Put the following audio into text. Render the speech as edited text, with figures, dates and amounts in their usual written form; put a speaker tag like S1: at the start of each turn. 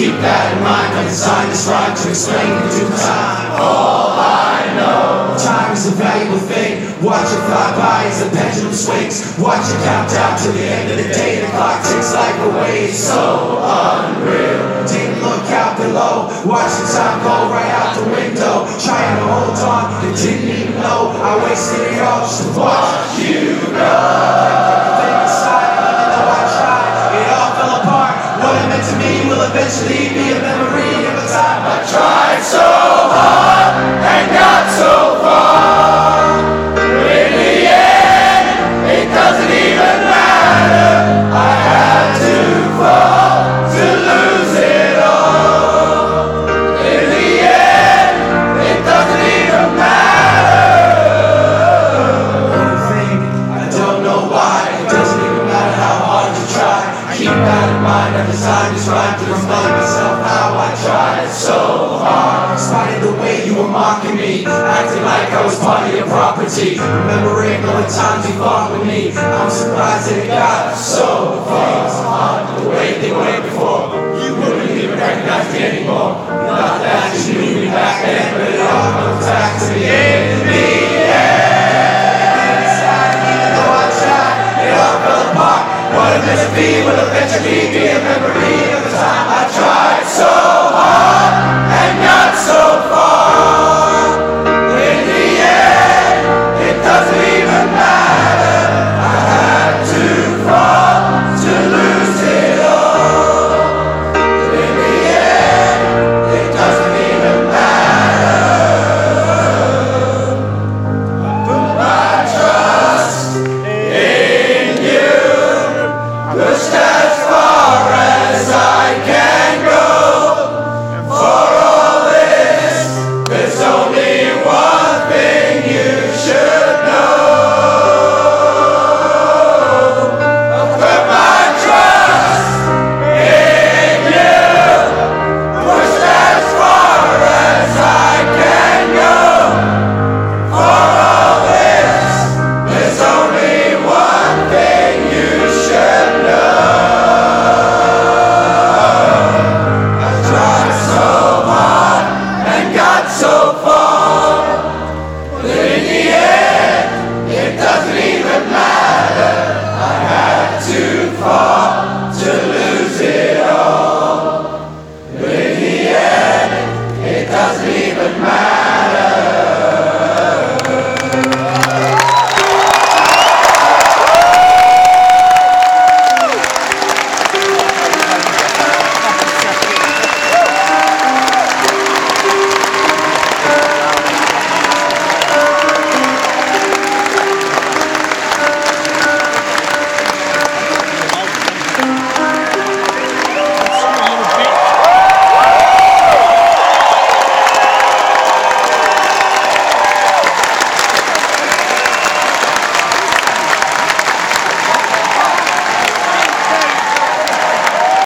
S1: Keep that in mind, I designed this rhyme to explain in due time. All I know, time is a valuable thing. Watch it fly by as the pendulum swings. Watch it count down to the end of the day. The clock ticks like a wave, so unreal. Didn't look out below, watch the time go right out the window. Trying to hold on, and didn't even know I wasted it all just to watch you go. Everything inside, even though I tried, it all fell apart. What it meant to me will eventually be a memory of a time I tried so hard and got so far. In the end, it doesn't even matter. I had to fall to lose it all. In the end, it doesn't even matter. One thing, I don't know why. It doesn't even matter how hard you try. Keep that in mind. I designed this rhyme to remind myself how I tried so hard. In spite of the way you were mocking me, acting like I was part of your property. Remembering all the times you fought with me, I'm surprised that it got so far. The way they went before, you wouldn't even recognize me anymore. Not that you knew me back then, but it all comes back to me in the end. Even though I tried, it all fell apart. What it meant to be will eventually be a memory.